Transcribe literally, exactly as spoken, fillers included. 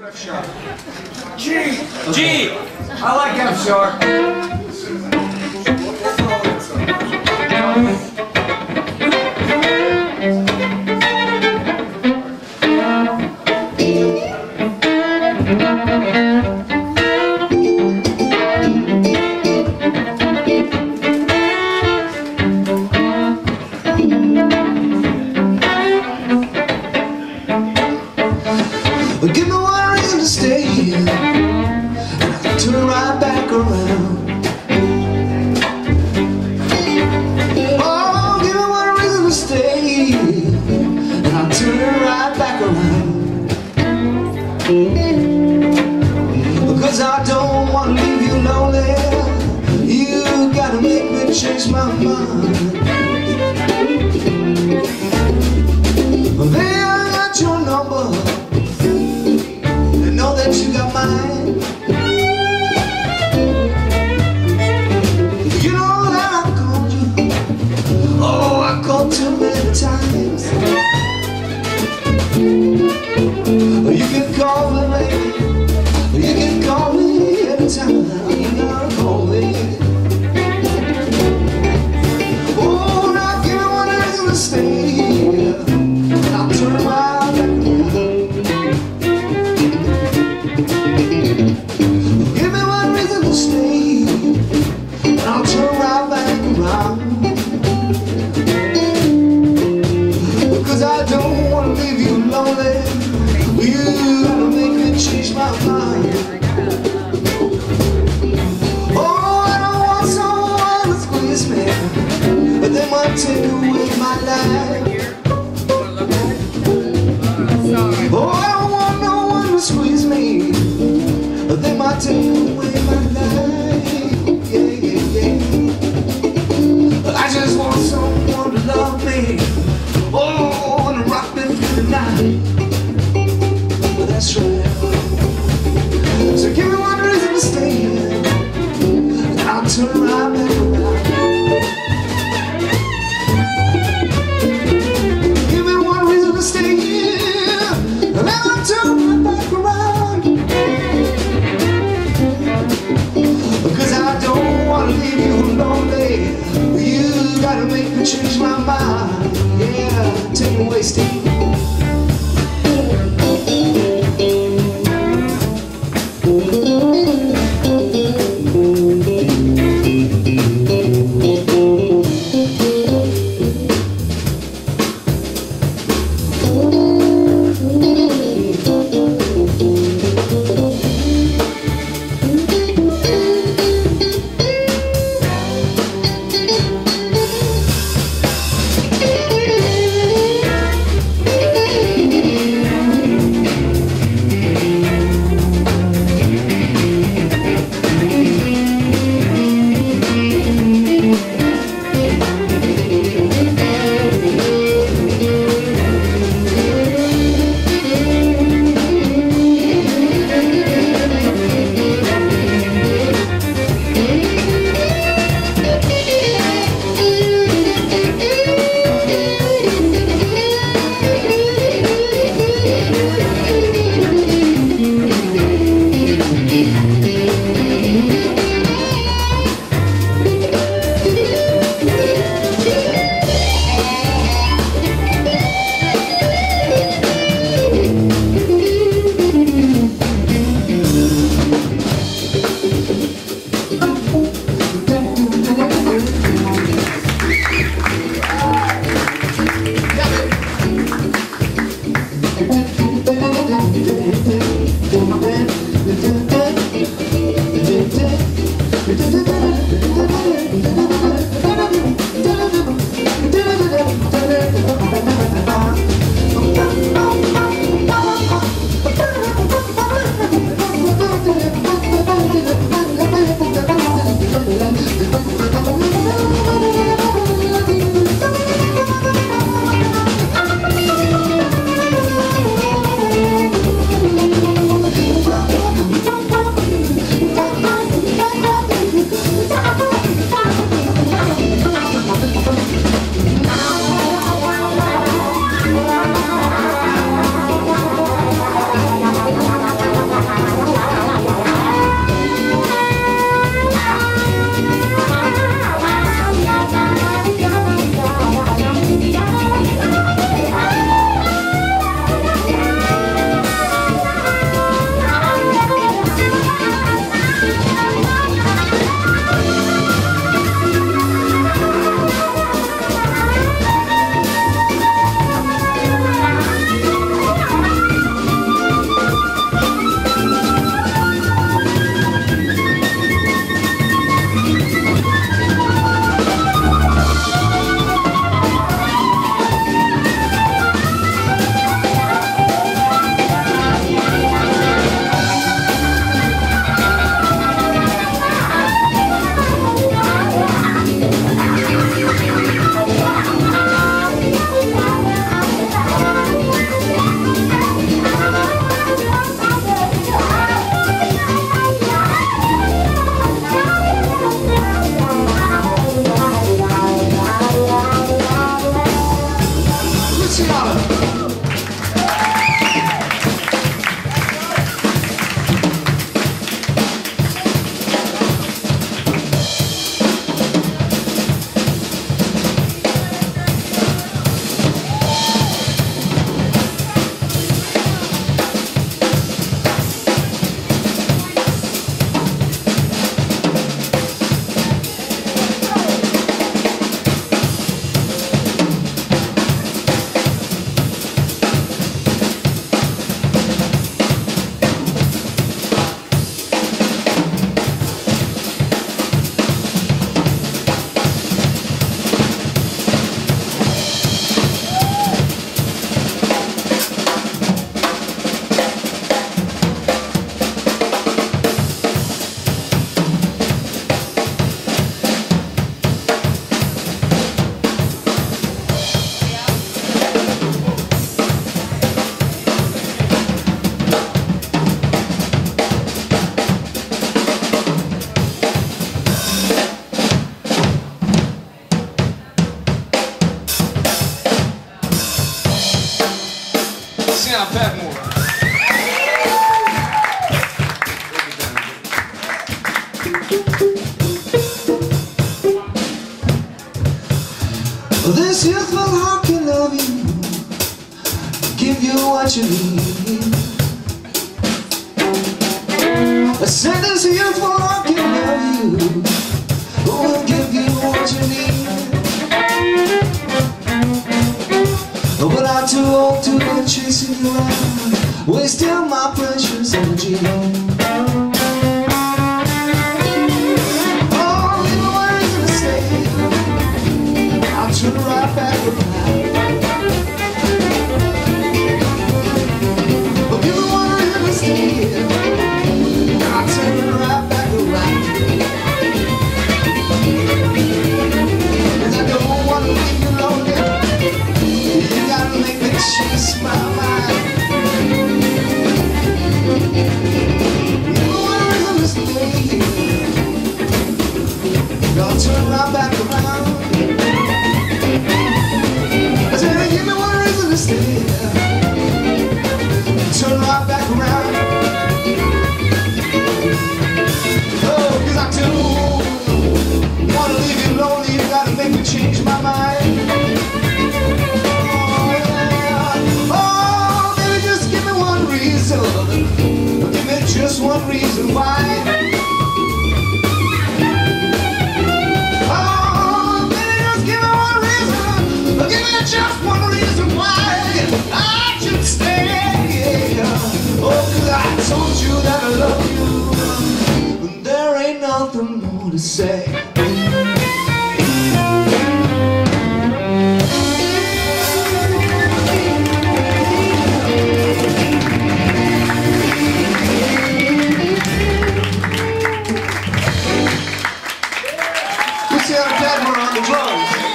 F sharp. G! G! I like F sharp. Give me one reason to stay here, and I'll turn right back around. Oh, give me one reason to stay here, and I'll turn right back around. Because I don't want to leave you lonely. You gotta make me change my mind. Baby, I got your number, know that you got mine. You know that I called you. Oh, I called too many times. You can call me, baby. You can call me anytime. You gotta call me. Oh, now give me one reason to stay here. I'll turn my back around. Give me one reason to stay, and I'll turn right back around. Because I don't want to leave you lonely. You gotta make me change my mind. Oh, I don't want someone to squeeze me, but they might take away my life. Oh, I don't want no one to squeeze me, but they might take away my life. Yeah, yeah, yeah. I just want someone to love me. Oh, and rock me through the night. But that's right. So give me one reason to stay here, and I'll turn right back around. Give me one reason to stay here, and then I'll turn right back around. Because I don't want to leave you lonely. You gotta make me change my mind. Yeah, take it away, Steve. This youthful heart can love you, give you what you need. I said this youthful heart can love you, will give you what you need. But I'm too old to go chasing you around, wasting my precious energy. Oh, you know what I'm gonna say, I'll turn right back around. But you know what I'm gonna say, I'll turn right back around. 'Cause I don't wanna leave you lonely, you gotta make me change my mind. You know what I'm gonna say, I'll turn right back around. I said, give me one reason to stay, turn right back around. Oh, 'cause I do wanna leave you lonely, you gotta make me change my mind. Oh, yeah. Oh, baby, just give me one reason, give me just one reason why. Just one reason why I should stay. Oh, 'cause I told you that I love you, and there ain't nothing more to say. Let's see how Dad were on the drums.